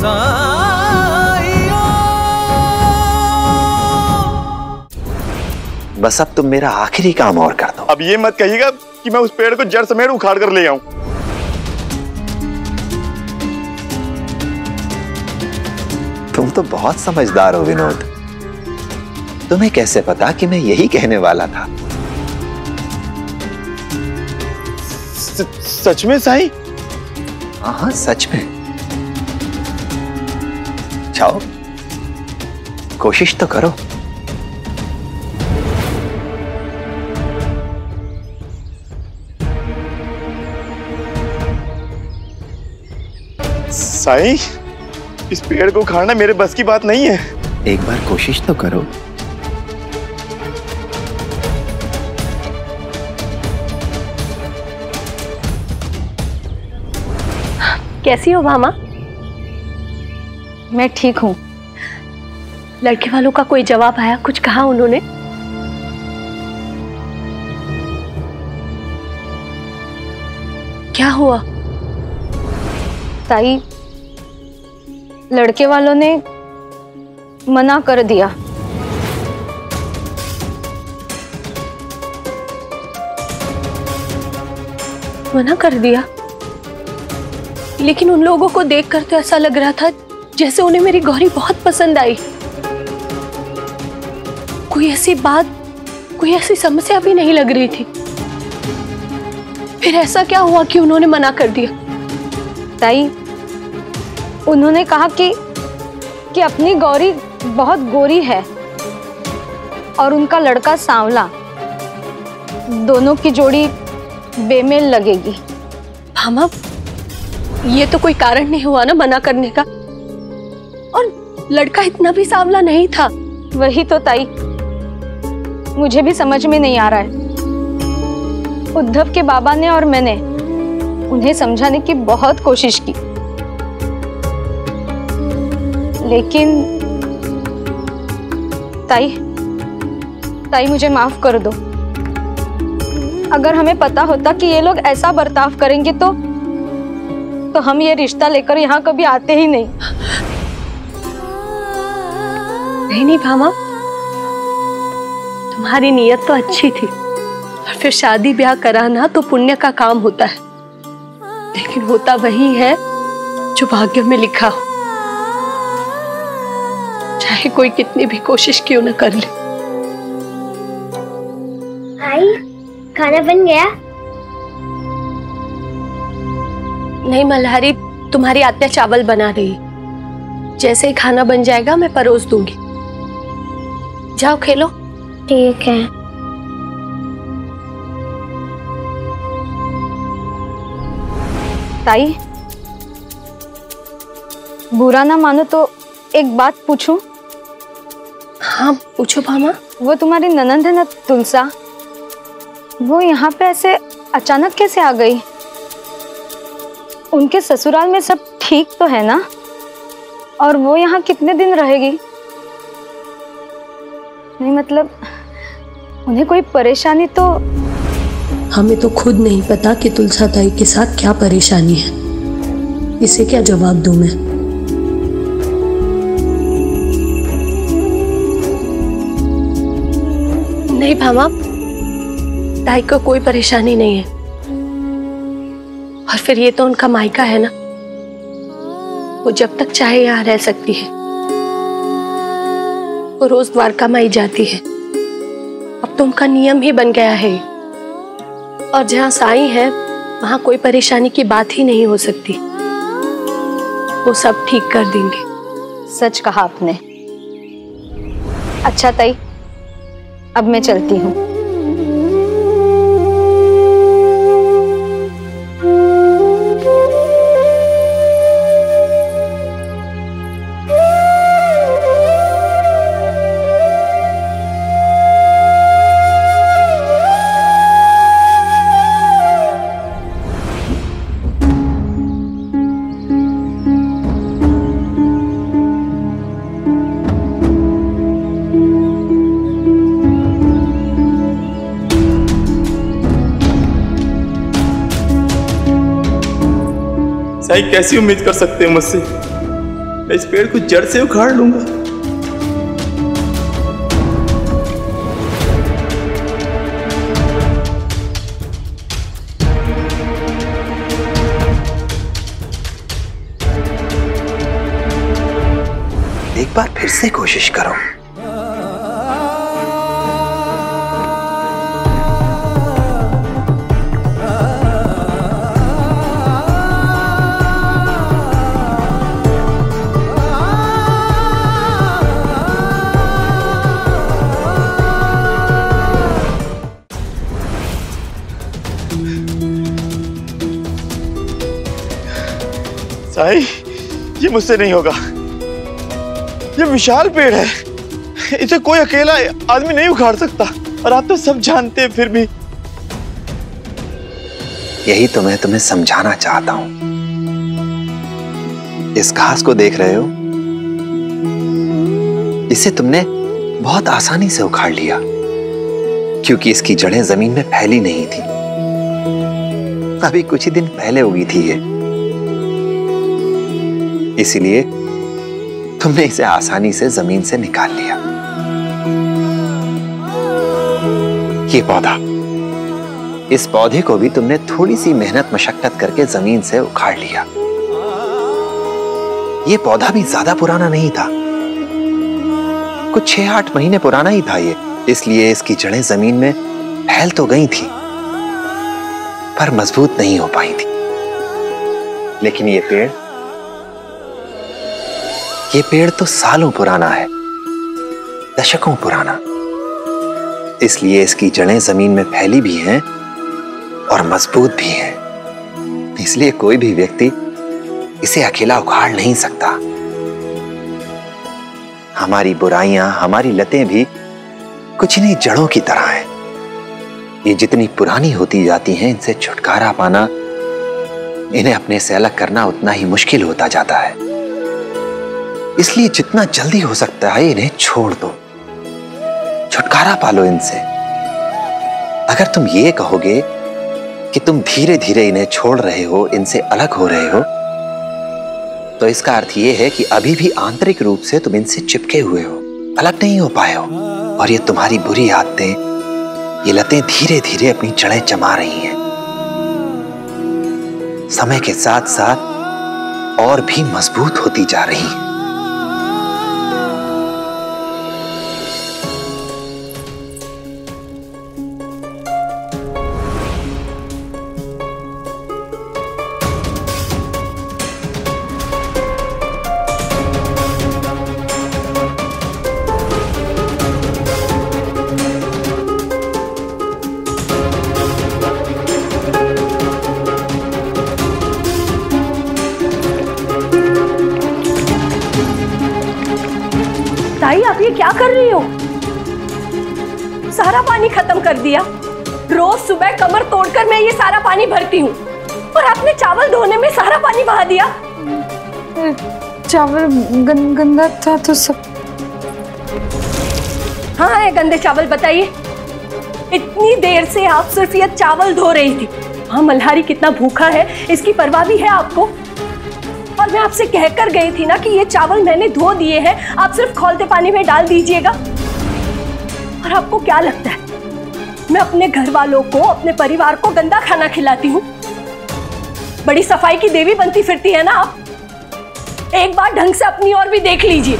बस अब तुम मेरा आखिरी काम और कर दो। अब ये मत कहिएगा कि मैं उस पेड़ को जड़ समेत उखाड़ कर ले आऊं। तुम तो बहुत समझदार हो विनोद। तुम्हें कैसे पता कि मैं यही कहने वाला था? सच में साईं? हाँ सच में। जाओ कोशिश तो करो। साईं, इस पेड़ को उखाड़ना मेरे बस की बात नहीं है। एक बार कोशिश तो करो। कैसी हो मामा? मैं ठीक हूँ। लड़के वालों का कोई जवाब आया? कुछ कहा उन्होंने? क्या हुआ? ताई, लड़के वालों ने मना कर दिया। मना कर दिया? लेकिन उन लोगों को देखकर तो ऐसा लग रहा था जैसे उन्हें मेरी गौरी बहुत पसंद आई। कोई ऐसी बात, कोई ऐसी समस्या भी नहीं लग रही थी। फिर ऐसा क्या हुआ कि उन्होंने मना कर दिया? ताई, उन्होंने कहा कि अपनी गौरी बहुत गोरी है और उनका लड़का सांवला, दोनों की जोड़ी बेमेल लगेगी। मामा, ये तो कोई कारण नहीं हुआ ना मना करने का। और लड़का इतना भी सांवला नहीं था। वही तो ताई, मुझे भी समझ में नहीं आ रहा है। उद्धव के बाबा ने और मैंने उन्हें समझाने की बहुत कोशिश की, लेकिन ताई मुझे माफ कर दो। अगर हमें पता होता कि ये लोग ऐसा बर्ताव करेंगे तो हम ये रिश्ता लेकर यहाँ कभी आते ही नहीं। नहीं भामा, तुम्हारी नीयत तो अच्छी थी। और फिर शादी ब्याह कराना तो पुण्य का काम होता है, लेकिन होता वही है जो भाग्य में लिखा हो, चाहे कोई कितनी भी कोशिश क्यों न कर ले। आई, खाना बन गया? नहीं मल्हारी, तुम्हारी आत्या चावल बना रही। जैसे ही खाना बन जाएगा मैं परोस दूंगी। जाओ खेलो। ठीक है। ताई, बुरा ना मानो तो एक बात पूछूं? हाँ पूछो भामा। वो तुम्हारी ननंद है ना तुलसा, वो यहाँ पे ऐसे अचानक कैसे आ गई? उनके ससुराल में सब ठीक तो है ना? और वो यहाँ कितने दिन रहेगी? नहीं मतलब उन्हें कोई परेशानी तो? हमें तो खुद नहीं पता कि तुलसा ताई के साथ क्या परेशानी है। इसे क्या जवाब दूं मैं? नहीं भामा, ताई को कोई परेशानी नहीं है। और फिर ये तो उनका मायका है ना, वो जब तक चाहे यहाँ रह सकती है। वो रोज द्वारका माई जाती है, अब तो उनका नियम ही बन गया है। और जहाँ साईं है वहां कोई परेशानी की बात ही नहीं हो सकती। वो सब ठीक कर देंगे। सच कहा आपने। अच्छा ताई, अब मैं चलती हूँ। साईं, कैसी उम्मीद कर सकते हैं मुझसे? मैं इस पेड़ को जड़ से उखाड़ लूंगा। एक बार फिर से कोशिश करो। साई, ये मुझसे नहीं होगा। ये विशाल पेड़ है, इसे कोई अकेला आदमी नहीं उखाड़ सकता, और आप तो सब जानते हैं। फिर भी यही तो मैं तुम्हें समझाना चाहता हूं। इस घास को देख रहे हो, इसे तुमने बहुत आसानी से उखाड़ लिया क्योंकि इसकी जड़ें जमीन में फैली नहीं थी। अभी कुछ ही दिन पहले उगी थी ये, इसीलिए तुमने इसे आसानी से जमीन से निकाल लिया। ये पौधा, इस पौधे को भी तुमने थोड़ी सी मेहनत मशक्कत करके जमीन से उखाड़ लिया। ये पौधा भी ज्यादा पुराना नहीं था, कुछ 6-8 महीने पुराना ही था ये, इसलिए इसकी जड़ें जमीन में फैल तो गई थी पर मजबूत नहीं हो पाई थी। लेकिन ये पेड़ तो सालों पुराना है, दशकों पुराना, इसलिए इसकी जड़ें जमीन में फैली भी हैं और मजबूत भी हैं। इसलिए कोई भी व्यक्ति इसे अकेला उखाड़ नहीं सकता। हमारी बुराइयां, हमारी लतें भी कुछ इन्हीं जड़ों की तरह हैं। ये जितनी पुरानी होती जाती हैं, इनसे छुटकारा पाना, इन्हें अपने से अलग करना उतना ही मुश्किल होता जाता है। इसलिए जितना जल्दी हो सकता है इन्हें छोड़ दो, छुटकारा पालो इनसे। अगर तुम ये कहोगे कि तुम धीरे धीरे इन्हें छोड़ रहे हो, इनसे अलग हो रहे हो, तो इसका अर्थ ये है कि अभी भी आंतरिक रूप से तुम इनसे चिपके हुए हो, अलग नहीं हो पाए हो। और ये तुम्हारी बुरी आदतें, ये लतें धीरे धीरे अपनी जड़ें जमा रही हैं, समय के साथ साथ और भी मजबूत होती जा रही हैं। साई, आप ये क्या कर रही हो? सारा पानी खत्म कर दिया। रोज सुबह कमर तोड़कर मैं ये सारा पानी भरती हूँ, और आपने चावल धोने में सारा पानी बहा दिया। चावल गंदा था तो सब। हाँ है गंदे चावल, बताइए। इतनी देर से आप सिर्फ ये चावल धो रही थी। हाँ, मल्हारी कितना भूखा है इसकी परवाह भी है आपको। और मैं आपसे कहकर गई थी ना कि ये चावल मैंने धो दिए हैं, आप सिर्फ खौलते पानी में डाल दीजिएगा। और आपको क्या लगता है मैं अपने घर वालों को, अपने परिवार को गंदा खाना खिलाती हूँ? बड़ी सफाई की देवी बनती फिरती है ना आप। एक बार ढंग से अपनी ओर भी देख लीजिए।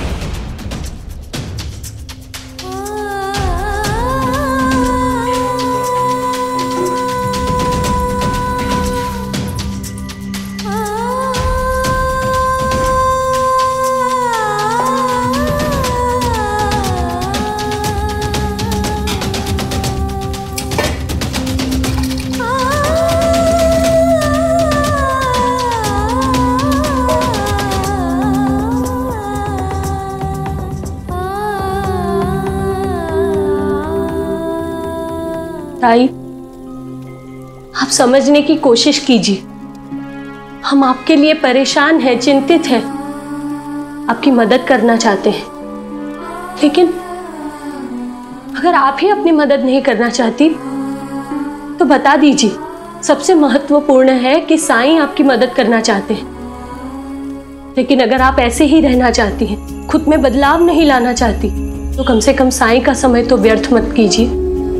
ताई, आप समझने की कोशिश कीजिए। हम आपके लिए परेशान हैं, चिंतित हैं, आपकी मदद करना चाहते हैं। लेकिन अगर आप ही अपनी मदद नहीं करना चाहती तो बता दीजिए। सबसे महत्वपूर्ण है कि साईं आपकी मदद करना चाहते हैं। लेकिन अगर आप ऐसे ही रहना चाहती हैं, खुद में बदलाव नहीं लाना चाहती, तो कम से कम साई का समय तो व्यर्थ मत कीजिए।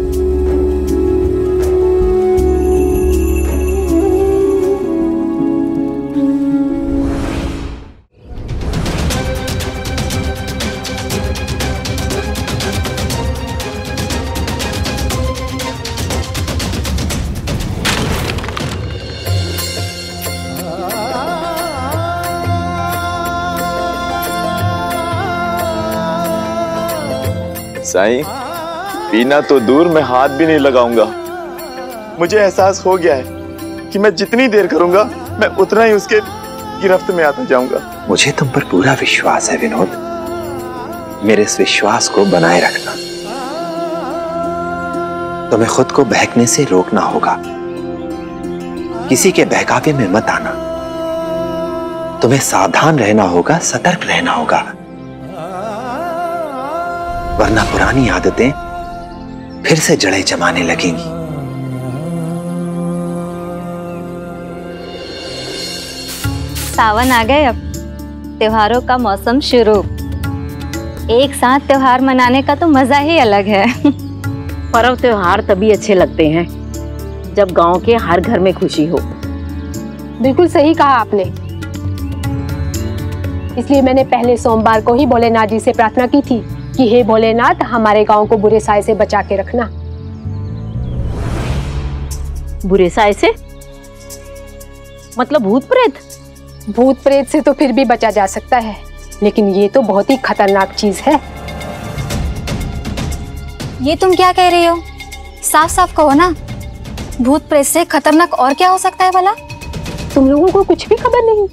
साईं, पीना तो दूर, मैं हाथ भी नहीं लगाऊंगा। मुझे एहसास हो गया है कि मैं जितनी देर करूंगा मैं उतना ही उसके गिरफ्त में आता जाऊंगा। मुझे तुम पर पूरा विश्वास है विनोद। मेरे इस विश्वास को बनाए रखना। तुम्हें खुद को बहकने से रोकना होगा। किसी के बहकावे में मत आना। तुम्हें सावधान रहना होगा, सतर्क रहना होगा, वरना पुरानी आदतें फिर से जड़ें जमाने लगेंगी। सावन आ गए, अब त्योहारों का मौसम शुरू। एक साथ त्योहार मनाने का तो मजा ही अलग है। पर्व त्योहार तभी अच्छे लगते हैं जब गांव के हर घर में खुशी हो। बिल्कुल सही कहा आपने। इसलिए मैंने पहले सोमवार को ही भोलेनाथ जी से प्रार्थना की थी कि हे भोलेनाथ, हमारे गांव को बुरे साय से बचा के रखना। बुरे साय से मतलब भूत प्रेत? भूत प्रेत से तो फिर भी बचा जा सकता है, लेकिन ये तो बहुत ही खतरनाक चीज है। ये तुम क्या कह रही हो? साफ साफ कहो ना, भूत प्रेत से खतरनाक और क्या हो सकता है भला? तुम लोगों को कुछ भी खबर नहीं?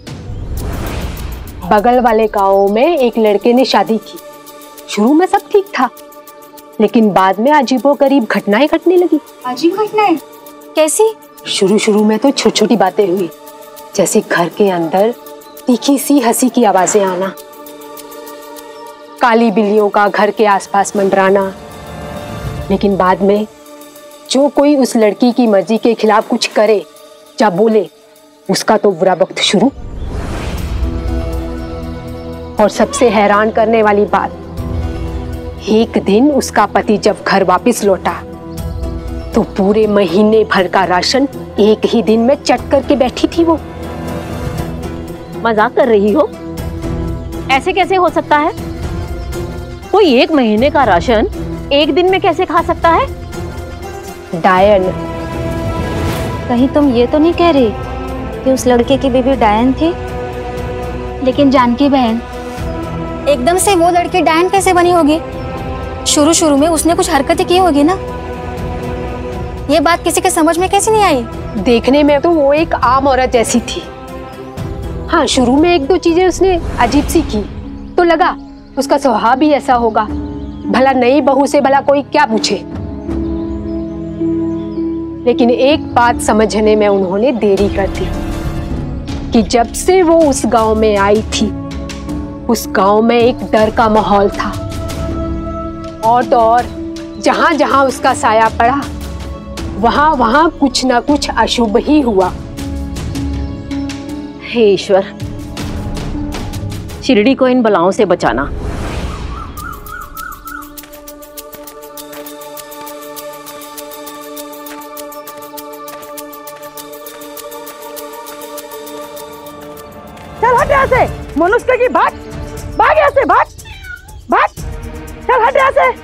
बगल वाले गांव में एक लड़के ने शादी की। शुरू में सब ठीक था, लेकिन बाद में अजीबोगरीब घटनाएं घटने लगी। अजीब घटनाएं? कैसी? शुरू में तो छोटी छोटी बातें हुई, जैसे घर के अंदर तीखी सी हंसी की आवाजें आना, काली बिल्लियों का घर के आसपास मंडराना। लेकिन बाद में जो कोई उस लड़की की मर्जी के खिलाफ कुछ करे या बोले, उसका तो बुरा वक्त शुरू। और सबसे हैरान करने वाली बात, एक दिन उसका पति जब घर वापस लौटा तो पूरे महीने भर का राशन एक ही दिन में चट करके बैठी थी वो। मजाक कर रही हो? ऐसे कैसे हो सकता है? कोई एक महीने का राशन एक दिन में कैसे खा सकता है? डायन। कहीं तुम ये तो नहीं कह रही कि उस लड़के की बीवी डायन थी? लेकिन जानकी बहन, एकदम से वो लड़की डायन कैसे बनी होगी? शुरू में उसने कुछ हरकतें की होगी ना। ये बात किसी के समझ में कैसे नहीं आई? देखने में तो वो एक आम औरत जैसी थी। हाँ, शुरू में एक दो चीजें उसने अजीब सी की तो लगा उसका स्वभाव भी ऐसा होगा। भला नई बहू से भला कोई क्या पूछे। लेकिन एक बात समझने में उन्होंने देरी कर दी कि जब से वो उस गांव में आई थी, उस गांव में एक डर का माहौल था। और तो और जहां जहां उसका साया पड़ा, वहां वहां कुछ ना कुछ अशुभ ही हुआ। हे ईश्वर, शिरडी को इन बलाओं से बचाना। चल हट यहाँ से, मनुष्य की भाग, भाग यहाँ से, भाग, भाग, चल हट यहाँ से।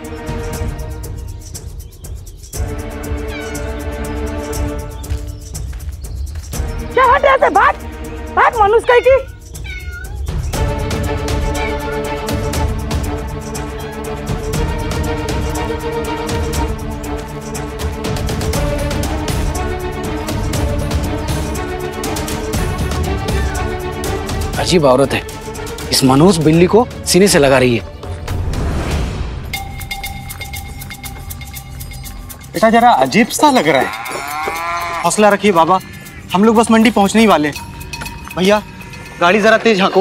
चल हट यहाँ से, भाग, भाग मनुष्य की। अजीब औरत है, इस मनहूस बिल्ली को सीने से लगा रही है। बेटा जरा अजीब सा लग रहा है। हौसला रखिए बाबा, हम लोग बस मंडी पहुंचने ही वाले। भैया गाड़ी जरा तेज हाँको।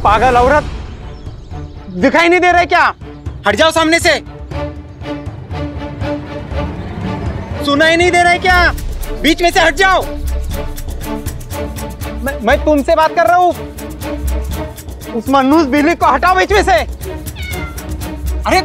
पागल औरत, दिखाई नहीं दे रहा है क्या? हट जाओ सामने से। सुनाई नहीं दे रहा है क्या? बीच में से हट जाओ। मैं तुमसे बात कर रहा हूँ। उस मनूस बिल्ली को हटाओ बीच में से। अरे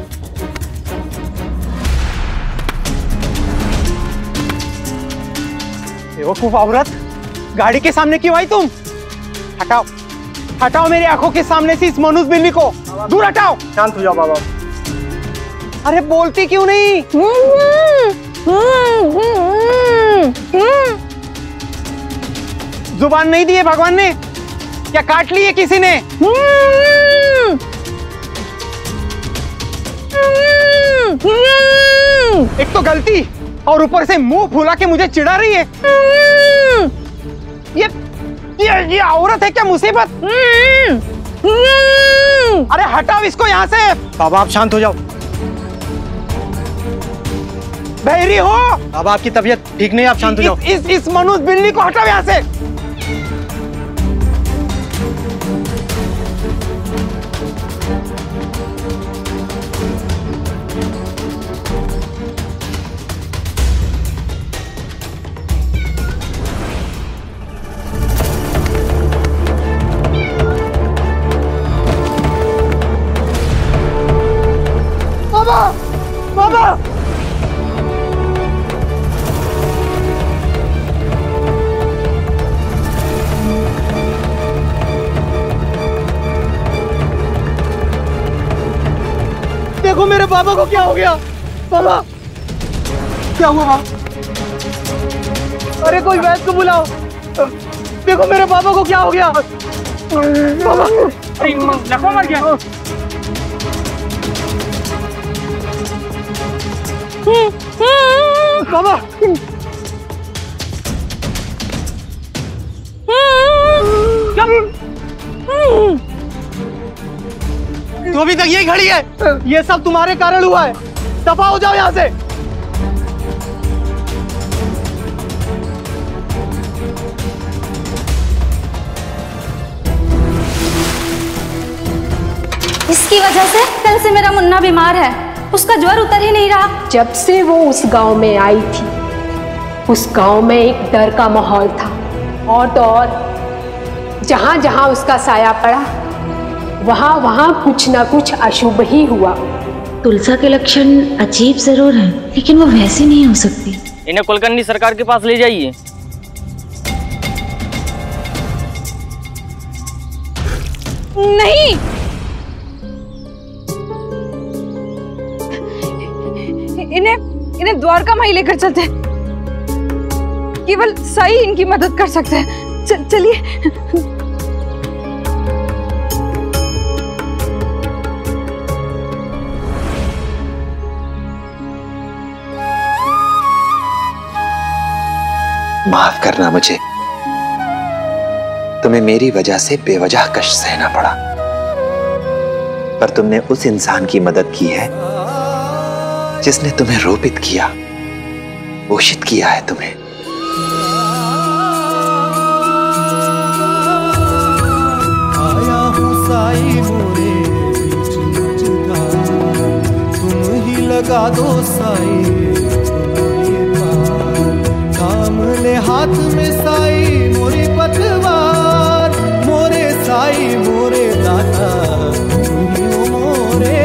बेवकूफ औरत, गाड़ी के सामने क्यों आई तुम? हटाओ, हटाओ मेरी आंखों के सामने से इस मनुष्य बिल्ली को। दूर हटाओ। शांत हो जाओ बाबा। अरे बोलती क्यों नहीं? जुबान नहीं दी है भगवान ने? क्या काट ली है किसी ने? एक तो गलती और ऊपर से मुंह फुला के मुझे चिढ़ा रही है। ये औरत है क्या मुसीबत? अरे हटाओ इसको यहाँ से। बाबा आप शांत हो जाओ। बहरी हो? बाबा आपकी तबीयत ठीक नहीं, आप शांत हो जाओ। इस मनुष्य बिल्ली को हटाओ यहाँ से। बाबा, बाबा, देखो मेरे बाबा को क्या हो गया। बाबा क्या हुआ? अरे कोई वैद्य को बुलाओ। देखो मेरे बाबा को क्या हो गया। बाबा लखवा मर गया। बाबा तो अभी तक यही खड़ी है। ये सब तुम्हारे कारण हुआ है। दफा हो जाओ यहाँ से। इसकी वजह से कल से मेरा मुन्ना बीमार है। उसका ज्वर उतर ही नहीं रहा। जब से वो उस गांव में आई थी, उस गांव में एक डर का माहौल था। और तो और जहां जहां उसका साया पड़ा, वहां वहां कुछ ना कुछ अशुभ ही हुआ। तुलसा के लक्षण अजीब जरूर हैं, लेकिन वो वैसी नहीं हो सकती। इन्हें कुलकर्णी सरकार के पास ले जाइए। नहीं, इन्हें द्वारका माई लेकर चलते। केवल साई इनकी मदद कर सकते हैं। चलिए। माफ करना मुझे, तुम्हें मेरी वजह से बेवजह कष्ट सहना पड़ा, पर तुमने उस इंसान की मदद की है जिसने तुम्हें रोपित किया, पोषित किया है तुम्हें। आया हूँ साई मोरे बीच मझधार, तुम ही लगा दो साई थाम ले हाथ में साई मोरी पतवार। मोरे साई मोरे दाता तुम ही हो मोरे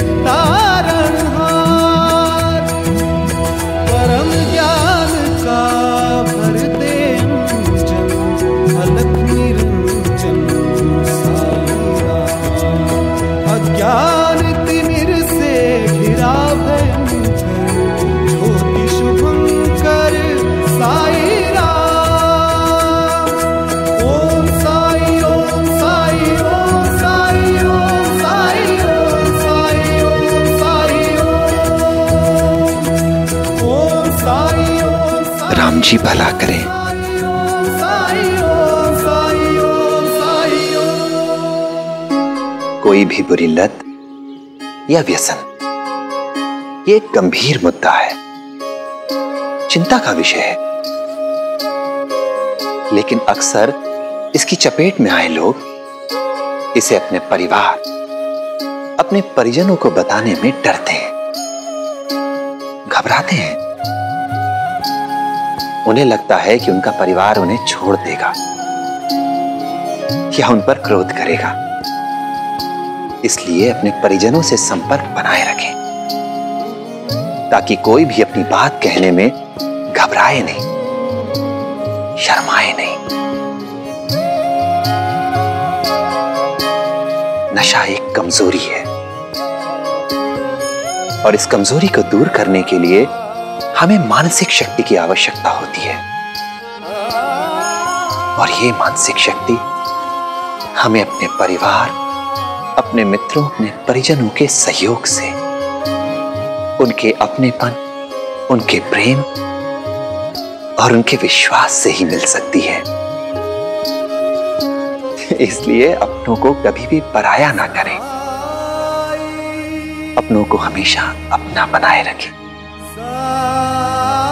तारणहार। परम ज्ञान का भर दे अंजन, अलख निरंजन साई राम। अज्ञान तिमिर से घिरा भयंकर, ज्योति शुभंकर साई राम। ओम साई ओम साई ओम साई ओम साई ओम साई ओम साई ओम साई ओम साई। राम जी भला करें। ओम साई ओम साई ओम साई ओम। कोई भी बुरी लत या व्यसन, ये एक गंभीर मुद्दा है, चिंता का विषय है। लेकिन अक्सर इसकी चपेट में आए लोग इसे अपने परिवार, अपने परिजनों को बताने में डरते हैं, घबराते हैं। उन्हें लगता है कि उनका परिवार उन्हें छोड़ देगा या उन पर क्रोध करेगा। इसलिए अपने परिजनों से संपर्क बनाए रखें ताकि कोई भी अपनी बात कहने में घबराए नहीं, शर्माए नहीं। नशा एक कमजोरी है और इस कमजोरी को दूर करने के लिए हमें मानसिक शक्ति की आवश्यकता होती है। और ये मानसिक शक्ति हमें अपने परिवार, अपने मित्रों, अपने परिजनों के सहयोग से, उनके अपनेपन, उनके प्रेम और उनके विश्वास से ही मिल सकती है। इसलिए अपनों को कभी भी पराया ना करें, अपनों को हमेशा अपना बनाए रखें।